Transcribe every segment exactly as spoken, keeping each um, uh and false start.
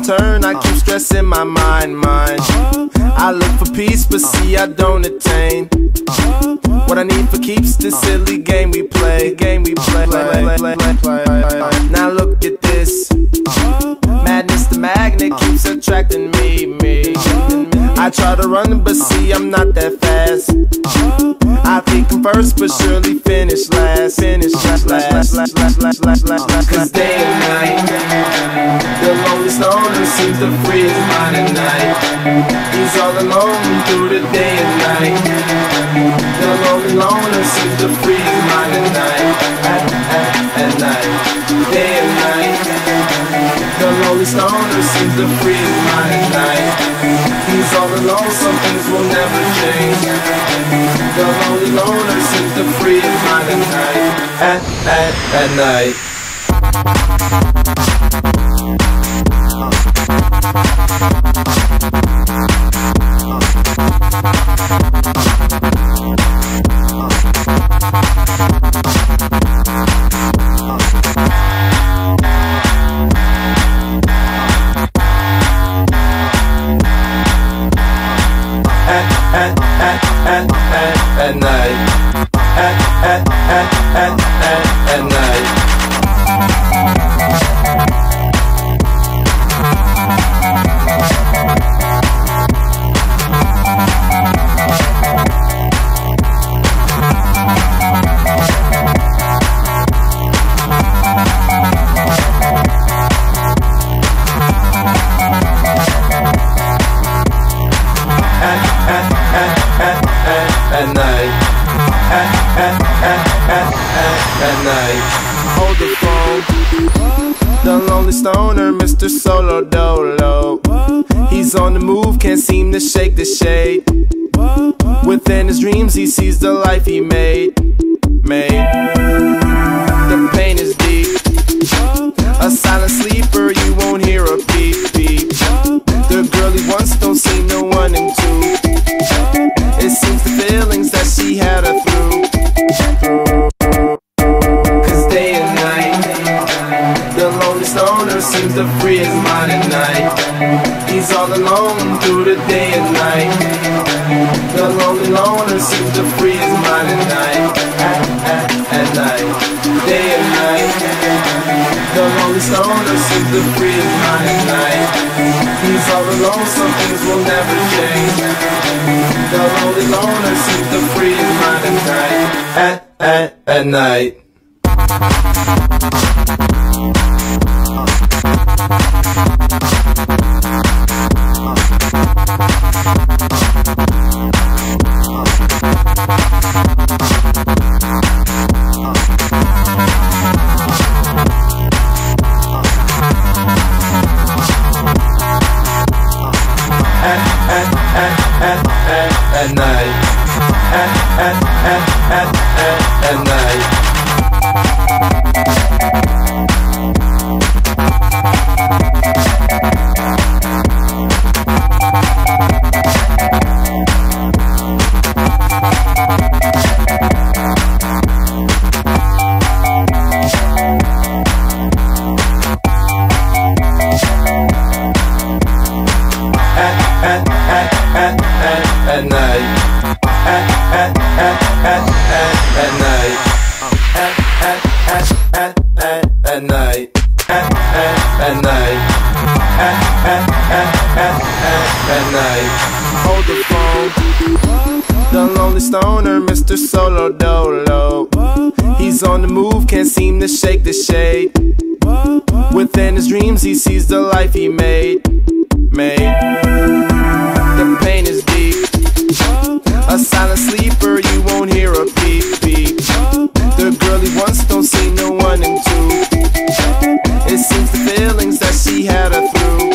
turn, I keep stressing my mind, mind. I look for peace, but see I don't attain. What I need for keeps this silly game we play, game we play. Now look at this, madness, the magnet keeps attracting me, me. I try to run, but see I'm not that fast. I think I'm first, but surely finish last, finish last, last, last, last, last, last, last. Cause day and night, the lonely stoner seems to free his mind at night. He's all alone through the day and night. The lonely loner seems to free his mind at night, at, at, at night, day and night. The lonely stoner seems to free his mind at night. He's all alone, some things will never change. The lonely loner seems to free his mind at night, at, at, at night. At night, at, at, at, at, at, at night. At night, at, at, at, at, at, at night. Hold the phone, the lonely stoner, Mister Solo Dolo. He's on the move, can't seem to shake the shade. Within his dreams he sees the life he made, made. The pain is deep, a silent sleeper, you won't hear a beep, beep. The girl he wants don't see no one in two. It seems the feelings that she had her through. Cause day and night, the lonely stoner seems to free his mind at night. He's all alone through the day and night. The lonely loner seems to free his mind at night, at, at, at night, day and night. The lonely stoner seems to free his mind at night. He's all alone, some things will never change. The lonely loner seems to free his mind at night, at, at, at night. At night, at, at, at, at, at, at night. At night, at, at, at, at, at, at night, at, at, at, at, at, at night, at, at, at night, at, at, at, at, at, at night. Hold the phone, the lonely stoner, Mister Solo Dolo. He's on the move, can't seem to shake the shade. Within his dreams he sees the life he made, made. The pain is deep, a silent sleeper, you won't hear a beep, beep. The girl he wants don't see no one in two. It seems the feelings that she had her through.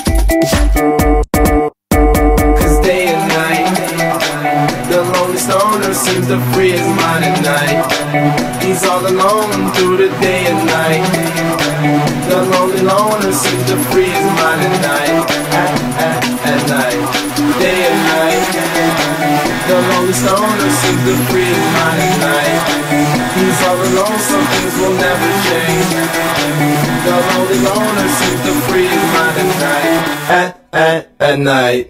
Cause day and night, the lonely stoner seems to free his mind at night. He's all alone through the day and night. The lonely loner seems to free his mind at night, at, at, at night, day and night. The lonely stoner seems to free his mind at night. He's all alone, some things will never change. The lonely loner seems to free his mind at night, at, at, at night.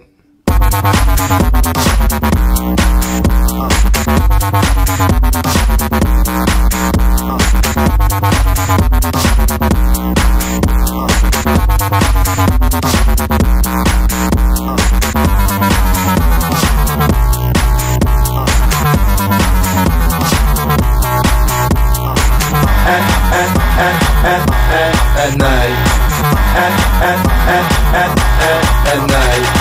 At night, at, at, at, at, at, at night.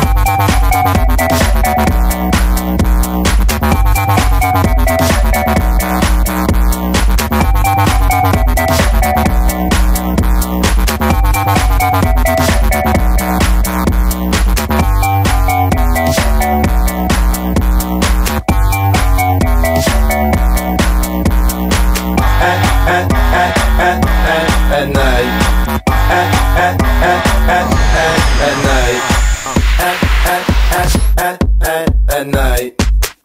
At night, at, at, at, at, at, at night, at, at, at, at, at, at night.